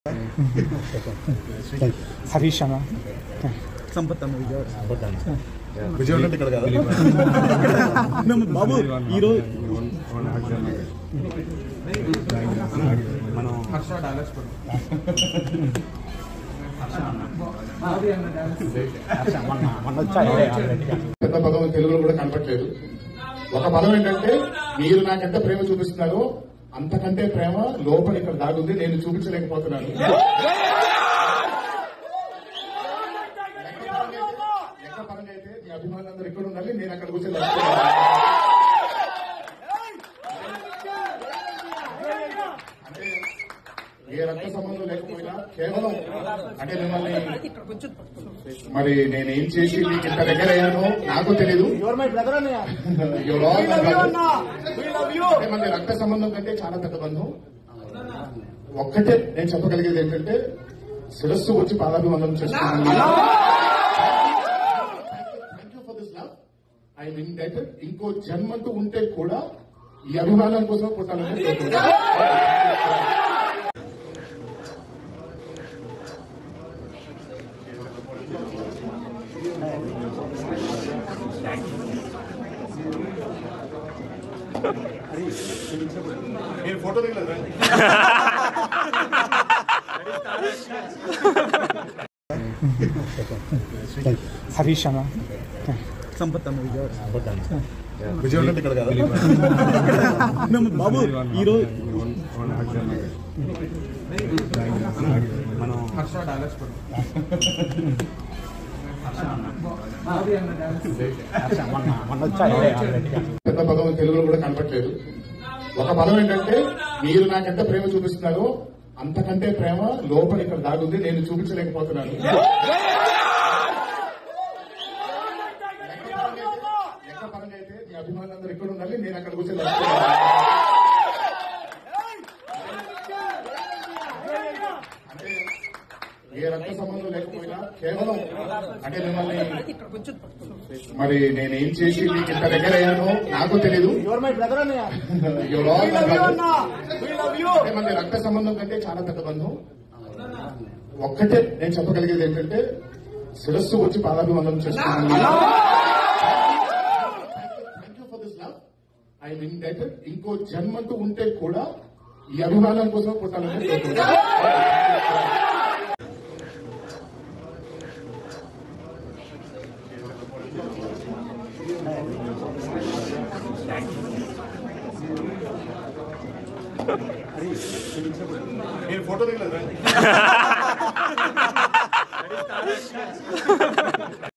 హరీషనా సంపత్తమ్మ విజయవాడ ఇక్కడ కదా బాబు ఈరోజు మనం పెద్ద పదం తెలుగులో కూడా కనపట్లేదు. ఒక పదం ఏంటంటే, మీరు నాకెంత ప్రేమ చూపిస్తున్నారో అంతకంటే ప్రేమ లోపల ఇక్కడ దాగుంది, నేను చూపించలేకపోతున్నాను. లెక్క పరంగా అయితే మీ అభిమానులందరూ ఇక్కడ ఉండాలి, నేను అక్కడ కూర్చొని అంటే ఏ రక్త సంబంధం లేకపోయినా కేవలం అంటే మిమ్మల్ని మరి నేనేం చేసి మీకు ఇంత దగ్గర అయ్యానో నాకు తెలీదు. మన రక్త సంబంధం కంటే చాలా పెద్ద బంధం. ఒక్కటే నేను చెప్పగలిగేది ఏంటంటే, శిరస్సు వచ్చి పాదాభివందనం చేస్తున్నాను. Thank you for this love. I'm indebted. ఇంకో జన్మంటూ ఉంటే కూడా ఈ అభిమానం కోసం పుట్టాలని కోరుకుంటున్నాను. నేను ఫోటో దిగలేదు. హరీషనా సంపత్తమ్మ విజయవాడ ఇక్కడ కదా బాబు ఈరోజు మనం పెద్ద పదం తెలుగులో కూడా కనపట్లేదు. ఒక పదం ఏంటంటే, మీరు నాకెంత ప్రేమ చూపిస్తున్నారో అంతకంటే ప్రేమ లోపల ఇక్కడ దాగుంది, నేను చూపించలేకపోతున్నాను. లెక్క పరంగా అయితే మీ అభిమానులందరూ ఇక్కడ ఉండాలి, నేను అక్కడ కూర్చొని అంటే ఏ రక్త సంబంధం లేకపోయినా కేవలం అంటే మిమ్మల్ని మరి నేనేం చేసి మీకు ఇంత దగ్గర అయ్యానో నాకు తెలీదు. మన రక్త సంబంధం కంటే చాలా పెద్ద బంధం. ఒక్కటే నేను చెప్పగలిగేది ఏంటంటే, శిరస్సు వచ్చి పాదాభివందనం చేస్తున్నాను. Thank you for this love. I'm indebted. ఇంకో జన్మంటూ ఉంటే కూడా ఈ అభిమానం కోసం పుట్టాలని కోరుకుంటున్నాను. నేను ఫోటో దిగలేదు.